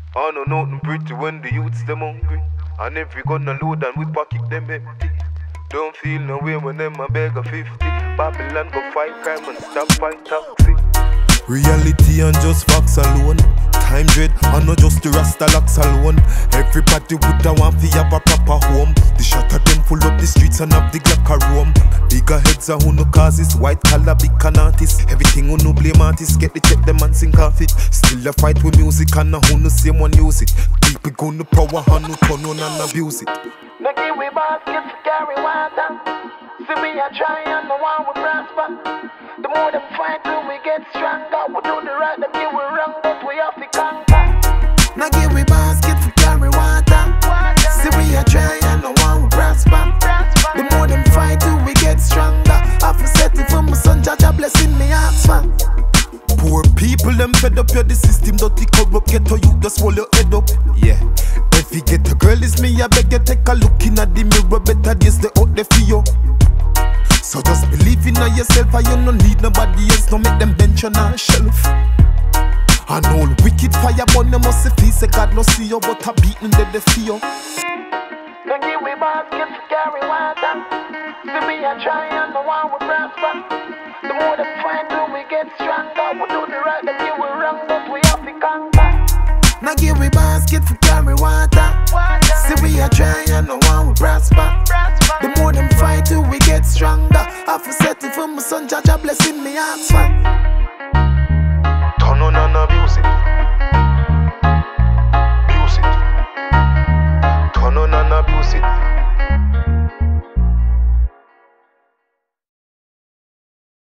I know nothing pretty when the youths them hungry. And if we gonna load and we pocket them empty. Don't feel no way when them a beg a 50. Babylon go fight crime and stop fight taxi. Reality and just facts alone. Time dread and not just the Rasta locks alone. Everybody would want to have a proper home. The shot of them full up the streets and have the Glock a roam. Bigger heads are who no causes, white collar big can artists. Everything who no blame artists, get the check them and sink off it. Still a fight with music and who no same one use it. People gonna power and no turn on and abuse it. No give we basket to carry water. See we a try and no one will prosper. The more them fight till we get stronger. We do the right, them give we wrong, but we have to conquer. No give we basket to carry water. See we a try and no one will prosper. The more them fight till we get stronger. Have to set it for my son, Jaja blessing me ask for. Poor people, them fed up, yeah, the system dirty corrupt. Get to you, just hold your head up, yeah. If you get a girl, it's me, I beg you take a look in at the mirror. Better days, they out there for you. So just believe in yourself, and you don't need nobody else. Don't make them bench on a shelf. And all wicked fire burn, them must feel say God no see you, but a beating that they feel. No give we basket to carry water. See we a try and no one will prosper. The more them fight till we get stronger. We do the right, them give we wrong, but we have to conquer. No give we basket to carry water. See we a try and no one will prosper. The more them fight till we get stronger. Have to set it for my son, Jaja blessing me ask for. Turn on and abuse it.